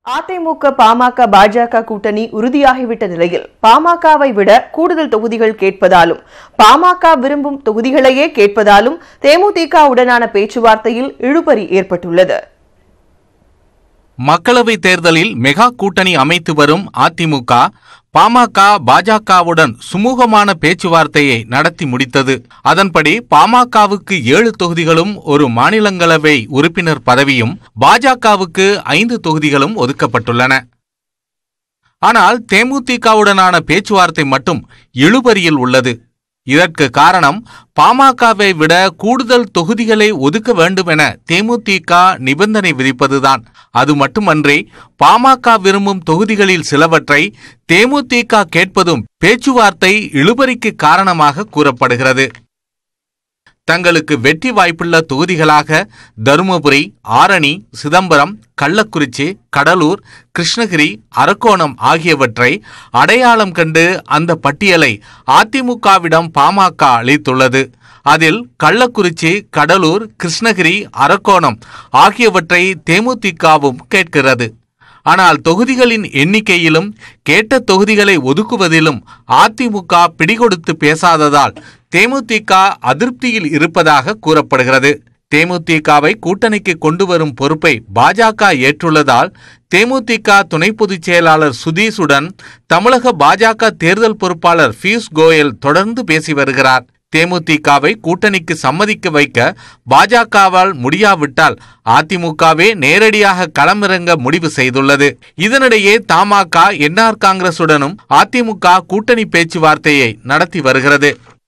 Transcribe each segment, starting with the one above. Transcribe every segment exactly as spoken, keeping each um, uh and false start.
அதிமுக பாமக பாஜக கூட்டணி உறுதியாகிவிட்ட நிலையில் பாமகவை விட கூடுதல் தொகுதிகள் கேட்பதாலும் பாமக விரும்பும் தொகுதிகளையே கேட்பதாலும் தேமுதிகவுடனான பேச்சுவார்த்தையில் இழுபறி ஏற்பட்டுள்ளது. மக்களவைத் தேர்தலில் மெகா கூட்டணி அமைத்து வரும் அதிமுக பாமக பாஜகவுடன் சுமூகமான பேச்சுவார்த்தையை நடத்தி முடித்தது. அதன்படி பாமகவுக்கு ஏழு தொகுதிகளும் ஒரு மாநிலங்களவை உறுப்பினர் பதவியும் பாஜகவுக்கு ஐந்து தொகுதிகளும் ஒதுக்கப்பட்டுள்ளன. ஆனால் தேமுதிகவுடனான பேச்சுவார்த்தை மட்டும் இழுபறியில் உள்ளது. இதற்கு காரணம் பாமகவை விட கூடுதல் தொகுதிகளை ஒதுக்க வேண்டும் என தேமுதிக நிபந்தனை விதிப்பதுதான். அது மட்டுமன்றி பாமக விரும்பும் தொகுதிகளில் சிலவற்றை தேமுதிக கேட்பதும் பேச்சுவார்த்தை இழுபறிக்கு காரணமாக கூறப்படுகிறது. தங்களுக்கு வெற்றி வாய்ப்புள்ள தொகுதிகளாக தருமபுரி, ஆரணி, சிதம்பரம், கள்ளக்குறிச்சி, கடலூர், கிருஷ்ணகிரி, அரக்கோணம் ஆகியவற்றை அடையாளம் கண்டு அந்த பட்டியலை அதிமுகவிடம் பாமக அளித்துள்ளது. அதில் கள்ளக்குறிச்சி, கடலூர், கிருஷ்ணகிரி, அரக்கோணம் ஆகியவற்றை தேமுதிகவும் கேட்கிறது. ஆனால் தொகுதிகளின் எண்ணிக்கையிலும் கேட்ட தொகுதிகளை ஒதுக்குவதிலும் அதிமுக பிடிகொடுத்து பேசாததால் தேமுதிக அதிருப்தியில் இருப்பதாக கூறப்படுகிறது. தேமுதிகவை கூட்டணிக்கு கொண்டு வரும் பொறுப்பை பாஜக ஏற்றுள்ளதால் தேமுதிக துணை பொதுச் செயலாளர் சுதீஷுடன் தமிழக பாஜக தேர்தல் பொறுப்பாளர் பியூஷ் கோயல் தொடர்ந்து பேசி வருகிறார். தேமுதிகவை கூட்டணிக்கு சம்மதிக்க வைக்க பாஜகவால் முடியாவிட்டால் அதிமுகவே நேரடியாக களமிறங்க முடிவு செய்துள்ளது. இதனிடையே தமாக என்ஆர் காங்கிரசுடனும் அதிமுக கூட்டணி பேச்சுவார்த்தையை நடத்தி வருகிறது.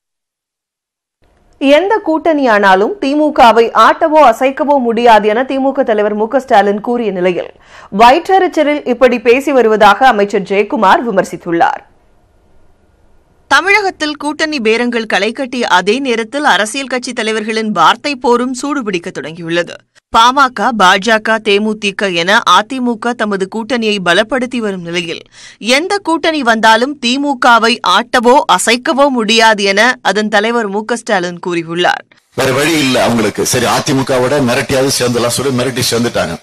எந்த கூட்டணியானாலும் திமுகவை ஆட்டவோ அசைக்கவோ முடியாது என திமுக தலைவர் மு க ஸ்டாலின் கூறிய நிலையில் வயிற்றெரிச்சலில் இப்படி பேசி வருவதாக அமைச்சர் ஜெயக்குமார் விமர்சித்துள்ளார். தமிழகத்தில் கூட்டணி பேரங்கள் களை கட்டிய அதே நேரத்தில் அரசியல் கட்சி தலைவர்களின் வார்த்தை போரும் சூடுபிடிக்க தொடங்கியுள்ளது. பாமக, பாஜக, தேமுதிக என அதிமுக தமது கூட்டணியை பலப்படுத்தி வரும் நிலையில் எந்த கூட்டணி வந்தாலும் திமுகவை ஆட்டவோ அசைக்கவோ முடியாது என அதன் தலைவர் மு க ஸ்டாலின் கூறியுள்ளார். வேற வழி இல்ல அவங்களுக்கு. சரி, அதிமுகவோட மிரட்டியாவது சேர்ந்துலாம் சொல்லி மிரட்டி சேர்ந்துட்டாங்க.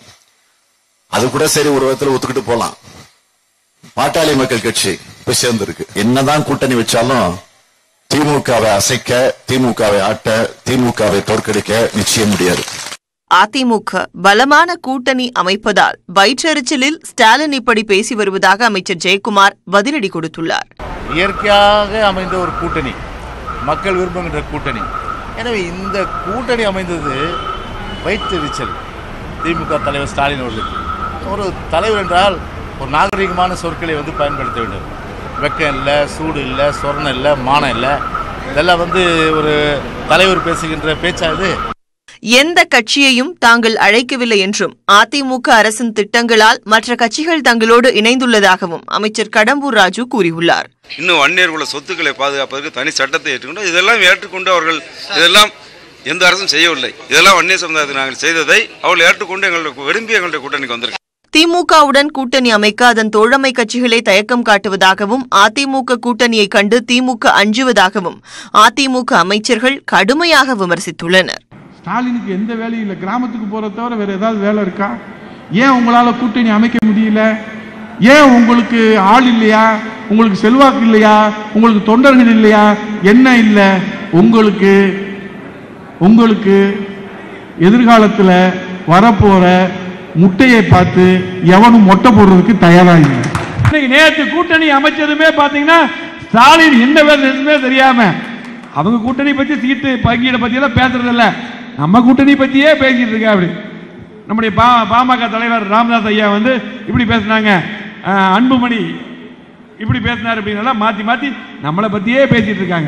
அது கூட சரி, ஒரு விதத்துல ஒத்துக்கிட்டு போலாம். பாட்டாளி மக்கள் கட்சி போய் சேர்ந்திருக்கு. என்னதான் கூட்டணி வச்சாலும் திமுகவை அசைக்க, திமுகவை ஆட்ட, திமுகவை தோற்கடிக்க நிச்சயம் முடியாது. அதிமுக பலமான கூட்டணி அமைப்பதால் வயிற்றெரிச்சலில் ஸ்டாலின் இப்படி பேசி வருவதாக அமைச்சர் ஜெயக்குமார் பதிலடி கொடுத்துள்ளார். இயற்கையாக அமைந்த ஒரு கூட்டணி, மக்கள் விரும்புகின்ற கூட்டணி. எனவே இந்த கூட்டணி அமைந்தது வயிற்றெரிச்சல் திமுக தலைவர் ஸ்டாலின் அவர்களுக்கு. ஒரு தலைவர் என்றால் ஒரு நாகரிகமான சொற்களை வந்து பயன்படுத்த வேண்டும். வெக்கம் இல்லை, சூடு இல்லை, சொர்ணம் இல்லை, மானம் இல்லை. இதெல்லாம் வந்து ஒரு தலைவர் பேசுகின்ற பேச்சா இது? எந்த கட்சியையும் தாங்கள் அழைக்கவில்லை என்றும் அதிமுக அரசின் திட்டங்களால் மற்ற கட்சிகள் தங்களோடு இணைந்துள்ளதாகவும் அமைச்சர் கடம்பூர் ராஜு கூறியுள்ளார். இன்னும் வன்னியர் குல சொத்துக்களை பாதுகாப்பதற்கு தனி சட்டத்தை ஏற்றுக்கொண்டு இதெல்லாம் ஏற்றுக்கொண்டு அவர்கள் இதெல்லாம் எந்த அரசும் செய்யவில்லை. இதெல்லாம் வன்னியர் சமுதாயத்தை நாங்கள் செய்ததை அவர்கள் ஏற்றுக்கொண்டு எங்களுடைய விரும்பி எங்களுடைய கூட்டணிக்கு வந்திருக்கு. திமுகவுடன் கூட்டணி அமைக்க அதன் தோழமை கட்சிகளை தயக்கம் காட்டுவதாகவும் அதிமுக கூட்டணியை கண்டு திமுக அஞ்சுவதாகவும் அதிமுக அமைச்சர்கள் கடுமையாக விமர்சித்துள்ளனர். ஸ்டாலினுக்கு எந்த வேலையும் இல்லை, கிராமத்துக்கு போறத தவிர வேற ஏதாவது வேலை இருக்கா? ஏன் உங்களால கூட்டணி அமைக்க முடியல? ஏன் உங்களுக்கு ஆள் இல்லையா? உங்களுக்கு செல்வாக்கு இல்லையா? உங்களுக்கு தொண்டர்கள் இல்லையா? என்ன இல்லை உங்களுக்கு? உங்களுக்கு எதிர்காலத்தில் வரப்போற முட்டையை பார்த்து எவனும் மொட்டை போடுறதுக்கு தயாரா இல்லை. நேற்று கூட்டணி அமைச்சதுமே பாத்தீங்கன்னா ஸ்டாலின் என்ன வேலை தெரியாம அவங்க கூட்டணி பத்தி சீட்டு பங்கீட பத்தி எல்லாம் பேசுறது இல்ல, நம்ம கூட்டணி பத்தியே பேசிட்டு இருக்க. அப்படி நம்முடைய பாமக தலைவர் ராமதாஸ் ஐயா வந்து இப்படி பேசினாங்க, அன்புமணி இப்படி பேசினார் அப்படின்னு மாத்தி மாத்தி நம்மளை பத்தியே பேசிட்டு இருக்காங்க.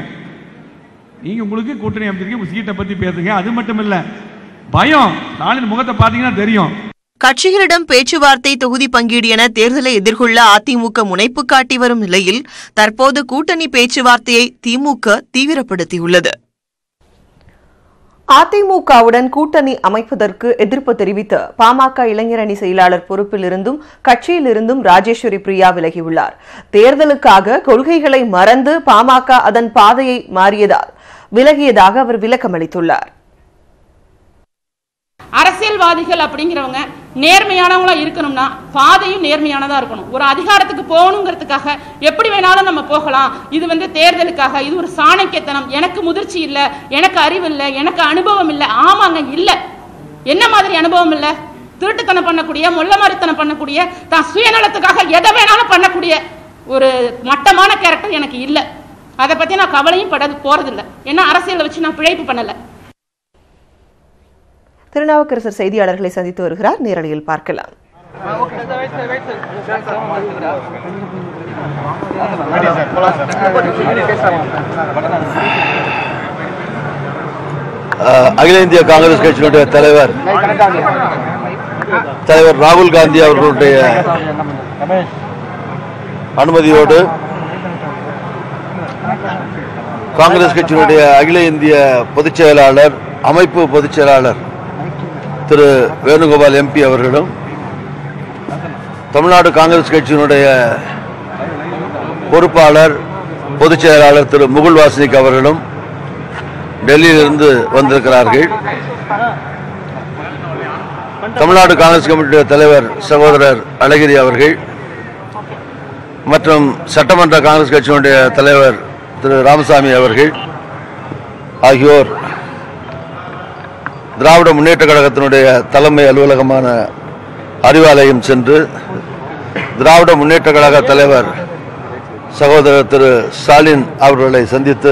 நீங்க உங்களுக்கு கூட்டணி அமைச்சிருக்கீங்க, சீட்டை பத்தி பேசுங்க. அது மட்டும் இல்ல, பயம் ஸ்டாலின் முகத்தை பாத்தீங்கன்னா தெரியும். கட்சிகளிடம் பேச்சுவார்த்தை, தொகுதி பங்கீடு என தேர்தலை எதிர்கொள்ள அதிமுக முனைப்பு காட்டி வரும் நிலையில் தற்போது கூட்டணி பேச்சுவார்த்தையை திமுக தீவிரப்படுத்தியுள்ளது. அதிமுகவுடன் கூட்டணி அமைப்பதற்கு எதிர்ப்பு தெரிவித்து பாமக இளைஞரணி செயலாளர் பொறுப்பில் இருந்தும் கட்சியில் இருந்தும் ராஜேஸ்வரி பிரியா விலகியுள்ளார். தேர்தலுக்காக கொள்கைகளை மறந்து பாமக அதன் பாதையை மாறியதால் விலகியதாக அவர் விளக்கமளித்துள்ளார். அரசியல்வாதிகள் அப்படிங்கிறவங்க நேர்மையானவங்களா இருக்கணும்னா பாதையும் நேர்மையானதா இருக்கணும். ஒரு அதிகாரத்துக்கு போகணுங்கிறதுக்காக எப்படி வேணாலும் நம்ம போகலாம். இது வந்து தேர்தலுக்காக, இது ஒரு சாணக்கியத்தனம், எனக்கு முதிர்ச்சி இல்லை, எனக்கு அறிவு இல்லை, எனக்கு அனுபவம் இல்லை. ஆமாங்க, இல்லை. என்ன மாதிரி அனுபவம் இல்லை? திருட்டுத்தனம் பண்ணக்கூடிய, மொள்ளமாரித்தனம் பண்ணக்கூடிய, தான் சுயநலத்துக்காக எதை வேணாலும் பண்ணக்கூடிய ஒரு மட்டமான கேரக்டர் எனக்கு இல்லை. அதை பத்தி நான் கவலையும் பட போறதில்லை. ஏன்னா அரசியலை வச்சு நான் பிழைப்பு பண்ணல. திருநாவுக்கரசர் செய்தியாளர்களை சந்தித்து வருகிறார். நேரலையில் பார்க்கலாம். அகில இந்திய காங்கிரஸ் கட்சியினுடைய தலைவர் தலைவர் ராகுல் காந்தி அவர்களுடைய அனுமதியோடு காங்கிரஸ் கட்சியினுடைய அகில இந்திய பொதுச் செயலாளர், அமைப்பு பொதுச் செயலாளர் திரு வேணுகோபால் எம்பி அவர்களும், தமிழ்நாடு காங்கிரஸ் கட்சியினுடைய பொறுப்பாளர் பொதுச் செயலாளர் திரு முகுல் வாஸ்னிக் அவர்களும் டெல்லியிலிருந்து வந்திருக்கிறார்கள். தமிழ்நாடு காங்கிரஸ் கமிட்டியுடைய தலைவர் சகோதரர் அழகிரி அவர்கள் மற்றும் சட்டமன்ற காங்கிரஸ் கட்சியினுடைய தலைவர் திரு ராமசாமி அவர்கள் ஆகியோர் திராவிட முன்னேற்ற கழகத்தினுடைய தலைமை அலுவலகமான அறிவாலயம் சென்று திராவிட முன்னேற்ற கழக தலைவர் சகோதரர் திரு ஸ்டாலின் அவர்களை சந்தித்து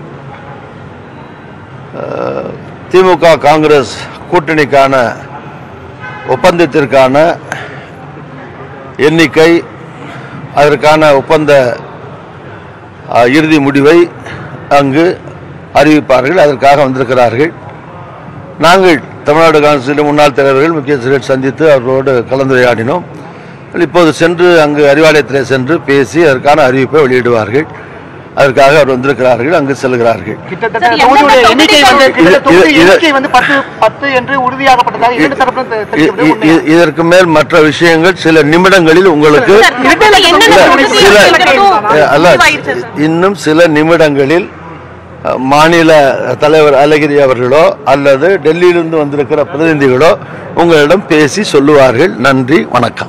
திமுக காங்கிரஸ் கூட்டணிக்கான ஒப்பந்தத்திற்கான எண்ணிக்கை, அதற்கான ஒப்பந்த இறுதி முடிவை அங்கு அறிவிப்பார்கள். அதற்காக வந்திருக்கிறார்கள். நாங்கள் தமிழ்நாடு காங்கிரஸ் முன்னாள் தலைவர்கள், முக்கியஸ்தர்கள் சந்தித்து அவர்களோடு கலந்துரையாடினோம். இப்போது சென்று அங்கு அறிவாலயத்தில் சென்று பேசி அதற்கான அறிவிப்பை வெளியிடுவார்கள். அதற்காக அவர் வந்திருக்கிறார்கள், அங்கு செல்கிறார்கள். இதற்கு மேல் மற்ற விஷயங்கள் சில நிமிடங்களில் உங்களுக்கு அல்ல, இன்னும் சில நிமிடங்களில் மாநில தலைவர் அழகிரி அவர்களோ அல்லது டெல்லியிலிருந்து வந்திருக்கிற பிரதிநிதிகளோ உங்களிடம் பேசி சொல்லுவார்கள். நன்றி, வணக்கம்.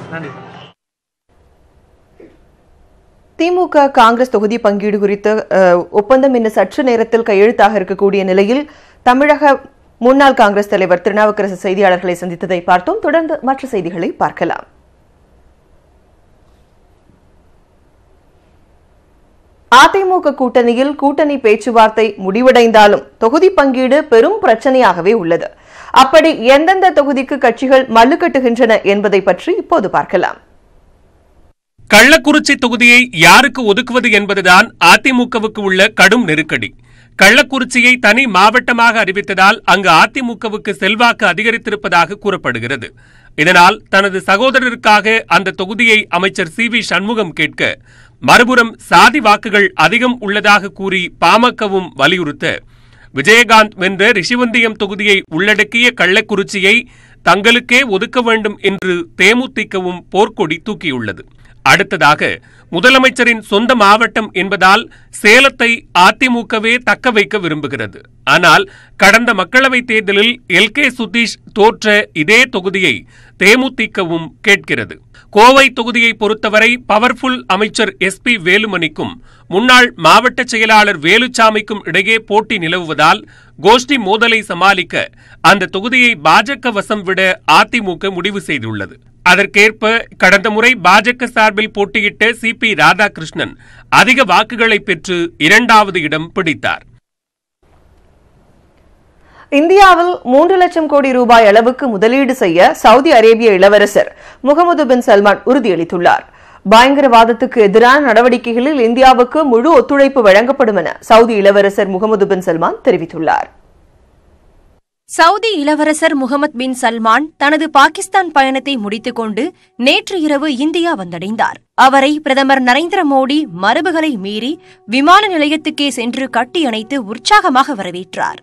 திமுக காங்கிரஸ் தொகுதி பங்கீடு குறித்த ஒப்பந்தம் இன்னும் சற்று நேரத்தில் கையெழுத்தாக இருக்கக்கூடிய நிலையில் தமிழக முன்னாள் காங்கிரஸ் தலைவர் திருநாவுக்கரசு செய்தியாளர்களை சந்தித்ததை பார்த்தோம். தொடர்ந்து மற்ற செய்திகளை பார்க்கலாம். அதிமுக கூட்டணியில் கூட்டணி பேச்சுவார்த்தை முடிவடைந்தாலும் தொகுதி பங்கீடு பெரும் பிரச்சனையாகவே உள்ளது. அப்படி எந்தெந்த தொகுதிக்கு கட்சிகள் மல்லு கட்டுகின்றன என்பதை பற்றி இப்போது பார்க்கலாம். கள்ளக்குறிச்சி தொகுதியை யாருக்கு ஒதுக்குவது என்பதுதான் அதிமுகவுக்கு உள்ள கடும் நெருக்கடி. கள்ளக்குறிச்சியை தனி மாவட்டமாக அறிவித்ததால் அங்கு அதிமுகவுக்கு செல்வாக்கு அதிகரித்திருப்பதாக கூறப்படுகிறது. இதனால் தனது சகோதரருக்காக அந்த தொகுதியை அமைச்சர் சி வி சண்முகம் கேட்க, மறுபுறம் சாதி வாக்குகள் அதிகம் உள்ளதாக கூறி பாமகவும் வலியுறுத்த, விஜயகாந்த் வென்ற ரிஷிவந்தியம் தொகுதியை உள்ளடக்கிய கள்ளக்குறிச்சியை தங்களுக்கே ஒதுக்க வேண்டும் என்று தேமுதிகவும் போர்க்கொடி தூக்கியுள்ளது. அடுத்ததாக முதலமைச்சரின் சொந்த மாவட்டம் என்பதால் சேலத்தை அதிமுகவே தக்க வைக்க விரும்புகிறது. ஆனால் கடந்த மக்களவைத் தேர்தலில் எல் கே சுதீஷ் தோற்ற இதே தொகுதியை தேமுதிகவும் கேட்கிறது. கோவை தொகுதியை பொறுத்தவரை பவர்ஃபுல் அமைச்சர் எஸ் பி வேலுமணிக்கும் முன்னாள் மாவட்ட செயலாளர் வேலுச்சாமிக்கும் இடையே போட்டி நிலவுவதால் கோஷ்டி மோதலை சமாளிக்க அந்த தொகுதியை பாஜக வசம் விட அதிமுக முடிவு செய்துள்ளது. அதற்கேற்ப கடந்த முறை பாஜக சார்பில் போட்டியிட்ட சி பி ராதாகிருஷ்ணன் அதிக வாக்குகளை பெற்று இரண்டாவது இடம் பிடித்தார். இந்தியாவில் மூன்று லட்சம் கோடி ரூபாய் அளவுக்கு முதலீடு செய்ய சவுதி அரேபிய இளவரசர் முகமது பின் சல்மான் உறுதியளித்துள்ளார். பயங்கரவாதத்துக்கு எதிரான நடவடிக்கைகளில் இந்தியாவுக்கு முழு ஒத்துழைப்பு வழங்கப்படும் என சவுதி இளவரசர் முகமது பின் சல்மான் தெரிவித்துள்ளார். சவுதி இளவரசர் முகமது பின் சல்மான் தனது பாகிஸ்தான் பயணத்தை முடித்துக் கொண்டு நேற்று இரவு இந்தியா வந்தடைந்தார். அவரை பிரதமர் நரேந்திர மோடி மரபுகளை மீறி விமான நிலையத்துக்கே சென்று கட்டியணைத்து உற்சாகமாக வரவேற்றார்.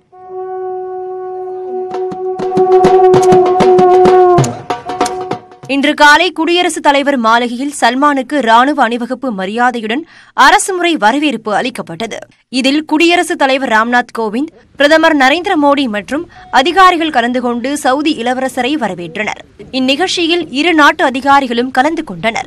இன்று காலை குடியரசுத் தலைவர் மாளிகையில் சல்மானுக்கு ராணுவ அணிவகுப்பு மரியாதையுடன் அரசுமுறை வரவேற்பு அளிக்கப்பட்டது. இதில் குடியரசுத் தலைவர் ராம்நாத் கோவிந்த், பிரதமர் நரேந்திர மோடி மற்றும் அதிகாரிகள் கலந்து கொண்டு சவுதி இளவரசரை வரவேற்றனர். இந்நிகழ்ச்சியில் இரு நாட்டு அதிகாரிகளும் கலந்து கொண்டனர்.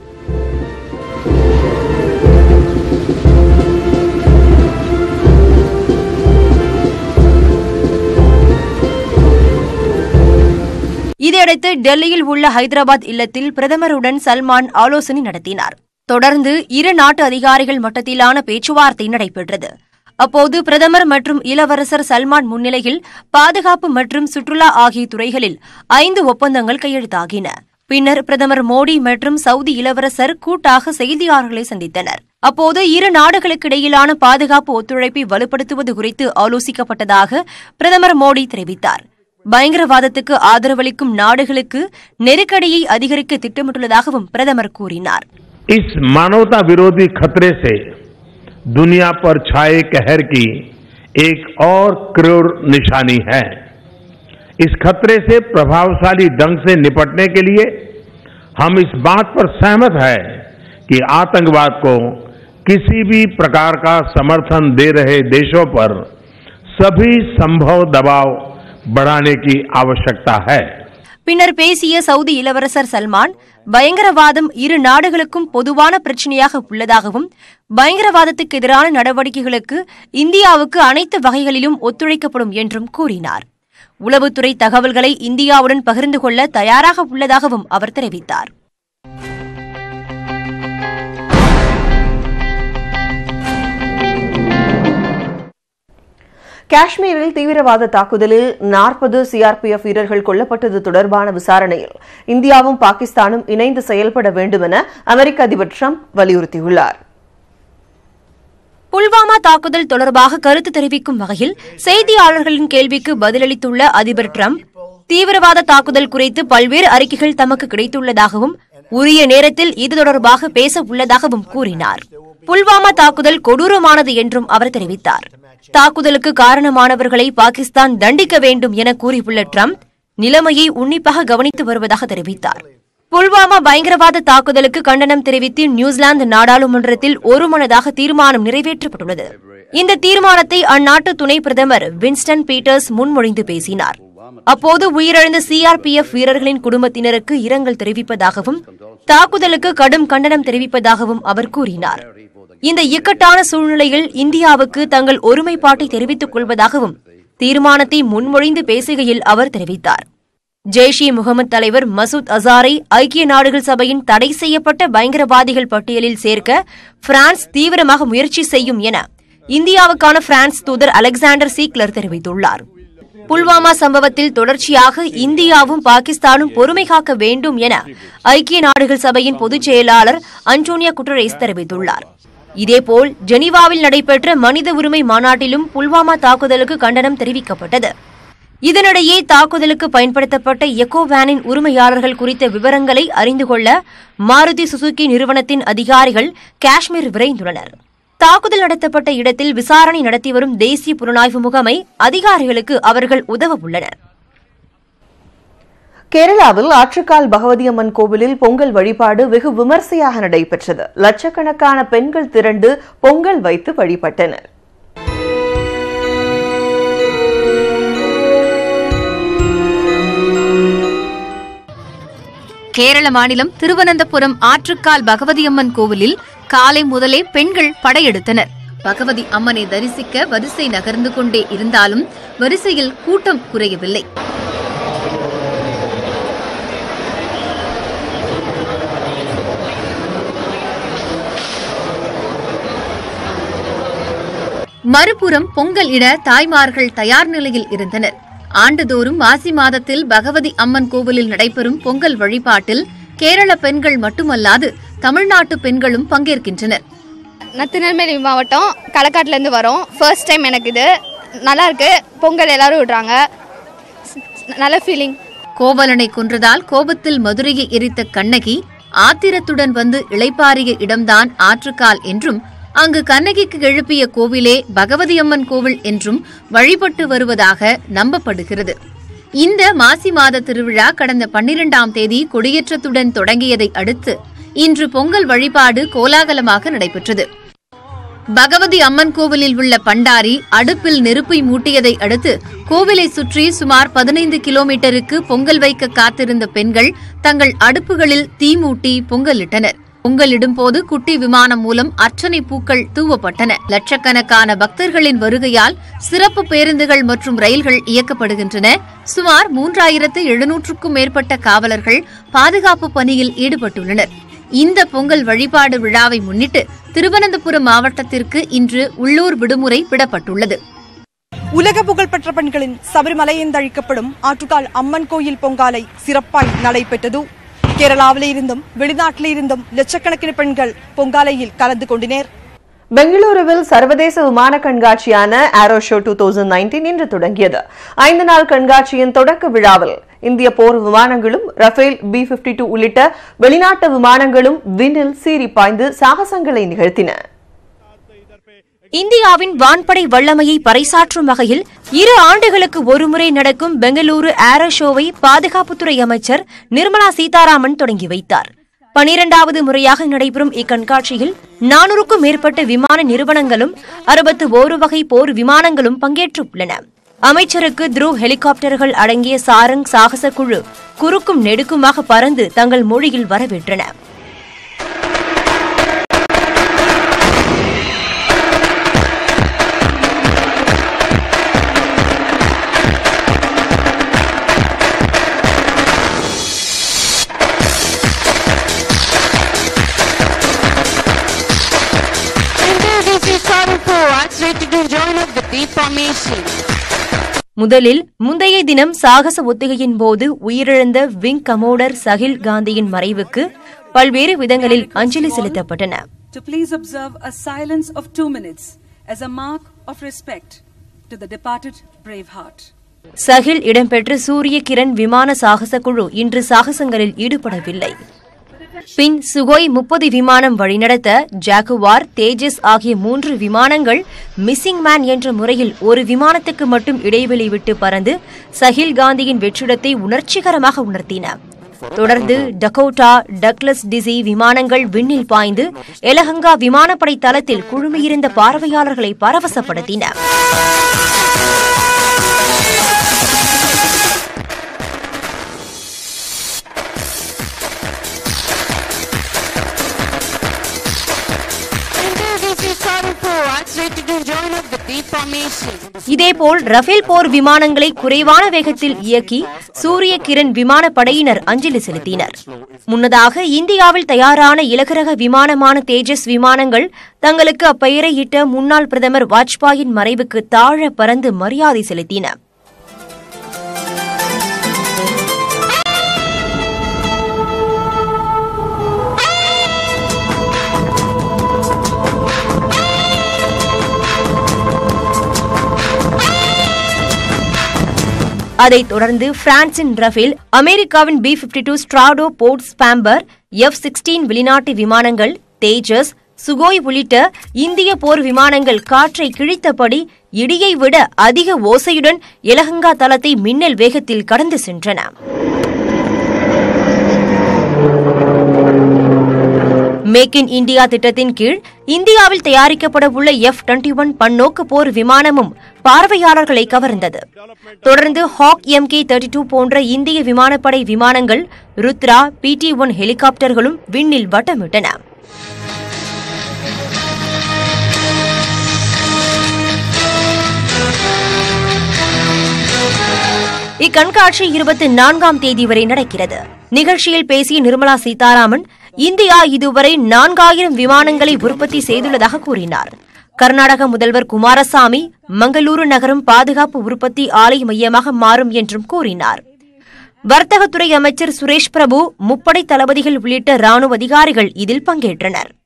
இதையடுத்து டெல்லியில் உள்ள ஹைதராபாத் இல்லத்தில் பிரதமருடன் சல்மான் ஆலோசனை நடத்தினார். தொடர்ந்து இரு நாட்டு அதிகாரிகள் மட்டத்திலான பேச்சுவார்த்தை நடைபெற்றது. அப்போது பிரதமர் மற்றும் இளவரசர் சல்மான் முன்னிலையில் பாதுகாப்பு மற்றும் சுற்றுலா ஆகிய துறைகளில் ஐந்து ஒப்பந்தங்கள் கையெழுத்தாகின. பின்னர் பிரதமர் மோடி மற்றும் சவுதி இளவரசர் கூட்டாக செய்தியாளர்களை சந்தித்தனர். அப்போது இரு நாடுகளுக்கிடையிலான பாதுகாப்பு ஒத்துழைப்பை வலுப்படுத்துவது குறித்து ஆலோசிக்கப்பட்டதாக பிரதமர் மோடி தெரிவித்தார். பயங்கரவாதத்துக்கு ஆதரவளிக்கும் நாடுகளுக்கு நெருக்கடியை அதிகரிக்க திட்டமிட்டுள்ளதாகவும் பிரதமர் கூறினார். इस मानवता विरोधी खतरे से दुनिया पर छाए कहर की एक और क्रूर निशानी है. इस खतरे से प्रभावशाली ढंग से निपटने के लिए हम इस बात पर सहमत हैं कि आतंकवाद को किसी भी प्रकार का समर्थन दे रहे देशों पर सभी संभव दबाव बढ़ाने की आवश्यकता है. பின்னர் பேசிய சவுதி இளவரசர் சல்மான், பயங்கரவாதம் இரு நாடுகளுக்கும் பொதுவான பிரச்சினையாக உள்ளதாகவும் பயங்கரவாதத்துக்கு எதிரான நடவடிக்கைகளுக்கு இந்தியாவுக்கு அனைத்து வகைகளிலும் ஒத்துழைக்கப்படும் என்றும் கூறினார். உளவுத்துறை தகவல்களை இந்தியாவுடன் பகிர்ந்து கொள்ள தயாராக உள்ளதாகவும் அவர் தெரிவித்தார். காஷ்மீரில் தீவிரவாத தாக்குதலில் நாற்பது சிஆர்பிஎஃப் வீரர்கள் கொல்லப்பட்டது தொடர்பான விசாரணையில் இந்தியாவும் பாகிஸ்தானும் இணைந்து செயல்பட வேண்டும் என அமெரிக்க அதிபர் டிரம்ப் வலியுறுத்தியுள்ளார். புல்வாமா தாக்குதல் தொடர்பாக கருத்து தெரிவிக்கும் வகையில் செய்தியாளர்களின் கேள்விக்கு பதிலளித்துள்ள அதிபர் டிரம்ப், தீவிரவாத தாக்குதல் குறித்து பல்வேறு அறிக்கைகள் தமக்கு கிடைத்துள்ளதாகவும் உரிய நேரத்தில் இது தொடர்பாக பேச உள்ளதாகவும் கூறினார். புல்வாமா தாக்குதல் கொடூரமானது என்றும் அவர் தெரிவித்தார். தாக்குதலுக்கு காரணமானவர்களை பாகிஸ்தான் தண்டிக்க வேண்டும் என கூறியுள்ள டிரம்ப், நிலைமையை உன்னிப்பாக கவனித்து வருவதாக தெரிவித்தார். புல்வாமா பயங்கரவாத தாக்குதலுக்கு கண்டனம் தெரிவித்து நியூசிலாந்து நாடாளுமன்றத்தில் ஒருமனதாக தீர்மானம் நிறைவேற்றப்பட்டுள்ளது. இந்த தீர்மானத்தை அந்நாட்டு துணை பிரதமர் வின்ஸ்டன் பீட்டர்ஸ் முன்மொழிந்து பேசினார். அப்போது உயிரிழந்த சிஆர்பிஎஃப் வீரர்களின் குடும்பத்தினருக்கு இரங்கல் தெரிவிப்பதாகவும் தாக்குதலுக்கு கடும் கண்டனம் தெரிவிப்பதாகவும் அவர் கூறினார். இந்த இக்கட்டான சூழ்நிலையில் இந்தியாவுக்கு தங்கள் ஒருமைப்பாட்டை தெரிவித்துக் கொள்வதாகவும் தீர்மானத்தை முன்மொழிந்து பேசுகையில் அவர் தெரிவித்தார். ஜெய்ஷ் இ முகமது தலைவர் மசூத் அசாரை ஐக்கிய நாடுகள் சபையின் தடை செய்யப்பட்ட பயங்கரவாதிகள் பட்டியலில் சேர்க்க பிரான்ஸ் தீவிரமாக முயற்சி செய்யும் என இந்தியாவுக்கான பிரான்ஸ் தூதர் அலெக்சாண்டர் சீக்லர் தெரிவித்துள்ளார். புல்வாமா சம்பவத்தில் தொடர்ச்சியாக இந்தியாவும் பாகிஸ்தானும் பொறுமை காக்க வேண்டும் என ஐக்கிய நாடுகள் சபையின் பொதுச் செயலாளர் அன்டோனியோ குட்டரேஸ் தெரிவித்துள்ளார். இதேபோல் ஜெனீவாவில் நடைபெற்ற மனித உரிமை மாநாட்டிலும் புல்வாமா தாக்குதலுக்கு கண்டனம் தெரிவிக்கப்பட்டது. இதனிடையே தாக்குதலுக்கு பயன்படுத்தப்பட்ட எக்கோ வேனின் உரிமையாளர்கள் குறித்த விவரங்களை அறிந்து கொள்ள மாருதி சுசுகி நிறுவனத்தின் அதிகாரிகள் காஷ்மீர் விரைந்துள்ளனர். தாக்குதல் நடத்தப்பட்ட இடத்தில் விசாரணை நடத்தி வரும் தேசிய புலனாய்வு முகமை அதிகாரிகளுக்கு அவர்கள் உதவ உள்ளனர். கேரளாவில் ஆற்றுக்கால் பகவதி அம்மன் கோவிலில் பொங்கல் வழிபாடு வெகு விமர்சையாக நடைபெற்றது. லட்சக்கணக்கான பெண்கள் திரண்டு பொங்கல் வைத்து வழிபட்டனர். கேரள மாநிலம் திருவனந்தபுரம் ஆற்றுக்கால் பகவதி அம்மன் கோவிலில் காலை முதலே பெண்கள் படையெடுத்தனர். பகவதி அம்மனை தரிசிக்க வரிசை நகர்ந்து கொண்டே இருந்தாலும் வரிசையில் கூட்டம் குறையவில்லை. மறுபுறம் பொங்கல் இட தாய்மார்கள் தயார் நிலையில் இருந்தனர். ஆண்டுதோறும் மாசி மாதத்தில் பகவதி அம்மன் கோவிலில் நடைபெறும் பொங்கல் வழிபாட்டில் கேரள பெண்கள் மட்டுமல்லாது தமிழ்நாட்டு பெண்களும் பங்கேற்கின்றனர். நான் திருநெல்வேலி மாவட்டம் களக்காட்டுல இருந்து வரோம். ஃபர்ஸ்ட் டைம் எனக்கு இது நல்லா இருக்கு. பொங்கல் எல்லாரும் விடுறாங்க, நல்ல ஃபீலிங். கோவலனை கொன்றதால் கோபத்தில் மதுரையை எரித்த கண்ணகி ஆத்திரத்துடன் வந்து இளைப்பாறிய இடம்தான் ஆற்றுக்கால் என்றும் அங்கு கண்ணகிக்கு எழுப்பிய கோவிலே பகவதி அம்மன் கோவில் என்றும் வழிபட்டு வருவதாக நம்பப்படுகிறது. இந்த மாசி மாத திருவிழா கடந்த பன்னிரண்டாம் தேதி கொடியேற்றத்துடன் தொடங்கியதை அடுத்து இன்று பொங்கல் வழிபாடு கோலாகலமாக நடைபெற்றது. பகவதி அம்மன் கோவிலில் உள்ள பண்டாரி அடுப்பில் நெருப்பை மூட்டியதை அடுத்து கோவிலை சுற்றி சுமார் பதினைந்து கிலோமீட்டருக்கு பொங்கல் வைக்க காத்திருந்த பெண்கள் தங்கள் அடுப்புகளில் தீ மூட்டி பொங்கலிட்டனர். பொங்கலிடும் போது குட்டி விமானம் மூலம் அர்ச்சனை பூக்கள் தூவப்பட்டன. லட்சக்கணக்கான பக்தர்களின் வருகையால் சிறப்பு பேருந்துகள் மற்றும் ரயில்கள் இயக்கப்படுகின்றன. சுமார் மூன்றாயிரத்து எழுநூற்றுக்கும் மேற்பட்ட காவலர்கள் பாதுகாப்பு பணியில் ஈடுபட்டுள்ளனர். இந்த பொங்கல் வழிபாடு விழாவை முன்னிட்டு திருவனந்தபுரம் மாவட்டத்திற்கு இன்று உள்ளூர் விடுமுறை விடப்பட்டுள்ளது. உலக புகழ்பெற்ற பெண்களின் சபரிமலையில் அழிக்கப்படும் ஆற்றுக்கால் அம்மன் கோயில் பொங்காலை சிறப்பாய் நடைபெற்றது. கேரளாவிலிருந்தும் வெளிநாட்டிலிருந்தும் லட்சக்கணக்கான பெண்கள் பொங்காலையில் கலந்து கொண்டனர். பெங்களூருவில் சர்வதேச விமான கண்காட்சியான aero show two thousand nineteen இன்று தொடங்கியது. ஐந்து நாள் கண்காட்சியின் தொடக்க விழாவில் இந்திய போர் விமானங்களும் ரஃபேல் பி பிப்டி டூ உள்ளிட்ட வெளிநாட்டு விமானங்களும் விண்ணில் சீறி பாய்ந்து சாகசங்களை நிகழ்த்தின. இந்தியாவின் வான்படை வல்லமையை பறைசாற்றும் வகையில் இரு ஆண்டுகளுக்கு ஒருமுறை நடக்கும் பெங்களூரு ஏரோ ஷோவை பாதுகாப்புத்துறை அமைச்சர் நிர்மலா சீதாராமன் தொடங்கி வைத்தார். பனிரெண்டாவது முறையாக நடைபெறும் இக்கண்காட்சியில் நானூறுக்கும் மேற்பட்ட விமான நிறுவனங்களும் அறுபத்து ஒரு வகை போர் விமானங்களும் பங்கேற்றுள்ளன. அமைச்சருக்கு த்ருவ் ஹெலிகாப்டர்கள் அடங்கிய சாரங் சாகச குழு குறுக்கும் நெடுக்குமாக பறந்து தங்கள் மொழியில் வரவேற்றன. முதலில் முந்தைய தினம் சாகச ஒத்திகையின் போது உயிரிழந்த விங் கமோடர் சஹில் காந்தியின் மறைவுக்கு பல்வேறு விதங்களில் அஞ்சலி செலுத்தப்பட்டன. சஹில் இடம்பெற்ற சூரிய கிரண் விமான சாகச குழு இன்று சாகசங்களில் ஈடுபடவில்லை. பின் சுகோய் முப்பது விமானம் வழிநடத்த ஜாகுவார், தேஜஸ் ஆகிய மூன்று விமானங்கள் மிஸ்ஸிங் மேன் என்ற முறையில் ஒரு விமானத்துக்கு மட்டும் இடைவெளி விட்டு பறந்து சஹில் காந்தியின் வெற்றிடத்தை உணர்ச்சிகரமாக உணர்த்தின. தொடர்ந்து டகோட்டா, டக்லஸ் டிசி விமானங்கள் விண்ணில் பாய்ந்து எலஹங்கா விமானப்படை தளத்தில் குழுமியிருந்த பார்வையாளர்களை பரவசப்படுத்தின. இதேபோல் ரஃபேல் போர் விமானங்களை குறைவான வேகத்தில் இயக்கி சூரிய கிரண் விமானப்படையினர் அஞ்சலி செலுத்தினர். முன்னதாக இந்தியாவில் தயாரான இலகுரக விமானமான தேஜஸ் விமானங்கள் தங்களுக்கு அப்பெயரை இட்ட முன்னாள் பிரதமர் வாஜ்பாயின் மறைவுக்கு தாழ பறந்து மரியாதை செலுத்தின. அதைத் தொடர்ந்து பிரான்சின் ரஃபேல், அமெரிக்காவின் B fifty two Stratofortress bomber, F sixteen வெளிநாட்டு விமானங்கள், தேஜஸ், சுகோய் உள்ளிட்ட இந்திய போர் விமானங்கள் காற்றை கிழித்தபடி இடியை விட அதிக ஓசையுடன் எலஹங்கா தளத்தை மின்னல் வேகத்தில் கடந்து சென்றன. மேக் இன் இந்தியா திட்டத்தின் கீழ் இந்தியாவில் தயாரிக்கப்பட உள்ள எஃப் டுவெண்டி ஒன் பன்னோக்கு போர் விமானமும் பார்வையாளர்களை கவர்ந்தது. தொடர்ந்து Hawk M K thirty two போன்ற இந்திய விமானப்படை விமானங்கள், ருத்ரா, பி டி ஒன் ஹெலிகாப்டர்களும் விண்ணில் வட்டமிட்டன. இக்கண்காட்சி இருபத்தி நான்காம் தேதி வரை நடக்கிறது. நிகழ்ச்சியில் பேசிய நிர்மலா சீதாராமன், இந்தியா இதுவரை நான்காயிரம் விமானங்களை உற்பத்தி செய்துள்ளதாக கூறினார். கர்நாடக முதல்வர் குமாரசாமி, மங்களூரு நகரம் பாதுகாப்பு உற்பத்தி ஆலை மையமாக மாறும் என்றும் கூறினார். வர்த்தகத்துறை அமைச்சர் சுரேஷ் பிரபு, முப்படை தளபதிகள் உள்ளிட்ட ராணுவ அதிகாரிகள் இதில் பங்கேற்றனர்.